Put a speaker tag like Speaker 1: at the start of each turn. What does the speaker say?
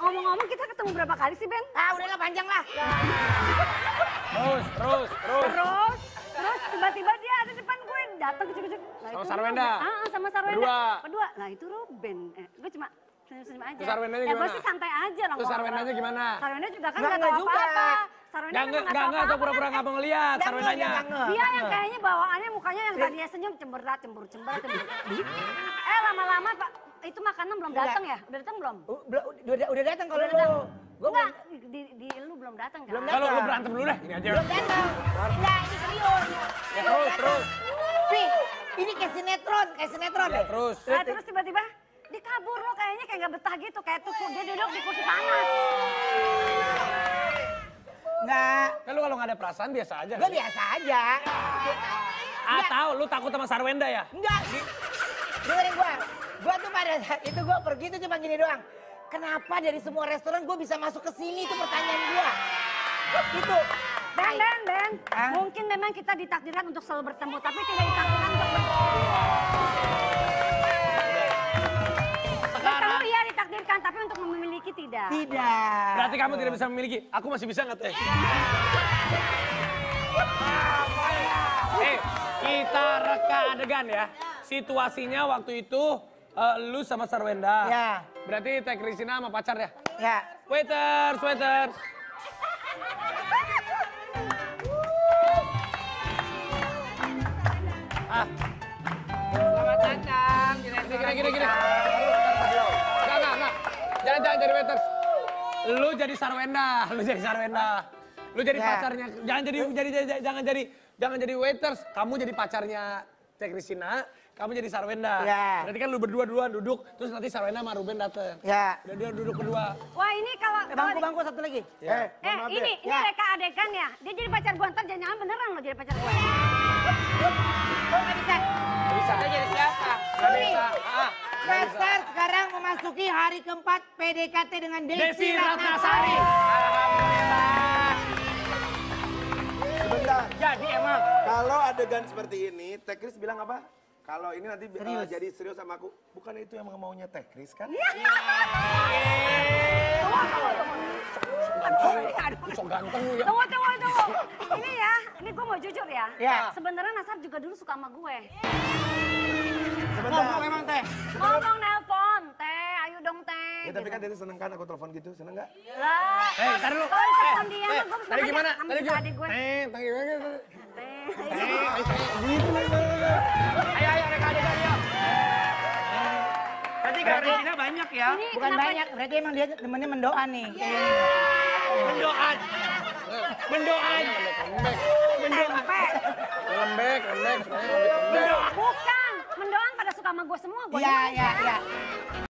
Speaker 1: ngomong-ngomong kita ketemu berapa kali sih, Ben?
Speaker 2: Ah, udahlah panjang lah.
Speaker 1: Terus tiba-tiba dia ada depan gue, datang kecil-kecil.
Speaker 3: Sama Sarwenda?
Speaker 1: Sama Sarwenda.
Speaker 3: Berdua?
Speaker 1: Nah itu Ruben. Gue cuma senyum-senyum aja.
Speaker 3: Terus Sarwendanya
Speaker 1: Ya gue
Speaker 3: gimana?
Speaker 1: sih santai aja lah.
Speaker 3: Terus Sarwendanya gimana?
Speaker 1: Sarwenda juga kan
Speaker 2: Nggak
Speaker 1: nggak tahu
Speaker 2: juga.
Speaker 1: apa-apa. Sarwenda kan nggak tahu
Speaker 3: Enggak, atau pura-pura nggak mau ngeliat Sarwendanya.
Speaker 1: Dia yang kayaknya bawaannya mukanya yang tadinya senyum cember. Lama-lama Pak, itu makanan belum datang ya? Udah datang belum?
Speaker 2: Udah datang kalau
Speaker 1: Udah datang.
Speaker 2: Gua
Speaker 1: Enggak, di lu belum datang kan?
Speaker 2: Belum
Speaker 3: Kalau lu berantem dulu deh, ini aja.
Speaker 2: belum datang. Enggak, ini serius.
Speaker 3: Ya, terus.
Speaker 2: Pi, ini kayak sinetron
Speaker 3: Ya,
Speaker 2: deh.
Speaker 3: terus.
Speaker 1: Nah, terus tiba-tiba dia kabur lo kayaknya kayak gak betah gitu. Kayak tuh dia duduk di kursi panas.
Speaker 2: Enggak,
Speaker 3: Kan lu kalau nggak ada perasaan biasa aja.
Speaker 2: gue biasa aja.
Speaker 3: Atau lu takut sama Sarwenda ya?
Speaker 2: Enggak, dengerin gue. Gue tuh pada saat itu gue pergi tuh cuma gini doang. Kenapa dari semua restoran gue bisa masuk ke sini? Itu pertanyaan gue. Itu.
Speaker 1: Ben.
Speaker 2: Hah?
Speaker 1: Mungkin memang kita ditakdirkan untuk selalu bertemu, tapi tidak ditakdirkan untuk bertemu. Bertemu iya ditakdirkan, tapi untuk memiliki tidak.
Speaker 2: Tidak.
Speaker 3: Berarti kamu tidak bisa memiliki. Aku masih bisa nggak teh? Kita reka adegan ya. Situasinya waktu itu lu sama Sarwenda.
Speaker 2: Ya.
Speaker 3: Berarti Teh Kristina sama pacar ya?
Speaker 2: Ya.
Speaker 3: Waiters.
Speaker 2: Selamat datang.
Speaker 3: Gini. Enggak. Jangan jadi waiters. Lu jadi Sarwenda. Lu jadi
Speaker 2: Ya.
Speaker 3: pacarnya. Jangan jadi waiters. Kamu jadi pacarnya Teh Kristina. Kamu jadi Sarwenda.
Speaker 2: Ya.
Speaker 3: Berarti kan lu berdua duluan duduk. Terus nanti Sarwenda sama Ruben dateng.
Speaker 2: Ya.
Speaker 3: Udah dia duduk berdua.
Speaker 1: Wah ini kalau...
Speaker 2: Bangku satu lagi.
Speaker 3: Ya.
Speaker 1: ini
Speaker 2: Ya.
Speaker 1: reka adegan ya. Dia jadi pacar gue, ntar jangan beneran lo jadi pacar gue.
Speaker 2: Oh, nggak bisa.
Speaker 3: Bisa.
Speaker 2: Dia jadi siapa?
Speaker 3: Nggak bisa.
Speaker 2: Dasar sekarang memasuki hari keempat PDKT dengan
Speaker 3: Desi Ratnasari.
Speaker 2: Alhamdulillah.
Speaker 4: Sebentar.
Speaker 2: Jadi emang.
Speaker 4: Kalau adegan seperti ini, Teh Kris bilang apa? Kalau ini nanti jadi serius sama aku. Bukan itu yang maunya Teh Kris kan?
Speaker 3: Sok ganteng lu ya.
Speaker 1: Tunggu. Ini ya, ini gue mau jujur ya.
Speaker 2: Ya.
Speaker 1: Sebenarnya Nasar juga dulu suka sama gue.
Speaker 2: Ngomong emang Teh.
Speaker 1: Ngomong nelpon, Teh, ayo dong Teh.
Speaker 4: Ya tapi kan Desi seneng kan aku telepon gitu, seneng nggak?
Speaker 1: Lah,
Speaker 3: Ntar dulu.
Speaker 1: kalau telepon dia, gue
Speaker 3: Tadi gimana?
Speaker 1: Tadi adik gue.
Speaker 3: Tadi gimana?
Speaker 1: Teh,
Speaker 3: Ayo, reka adegan yuk.
Speaker 2: Berarti Kristina banyak ya?
Speaker 1: Ini
Speaker 2: Bukan
Speaker 1: kenapa-
Speaker 2: banyak, berarti emang dia temennya mendoa nih.
Speaker 3: Mendoan.
Speaker 1: Lembek.
Speaker 3: Lembek.
Speaker 1: Bukan, mendoan pada suka sama gue semua. Gue
Speaker 2: Iya.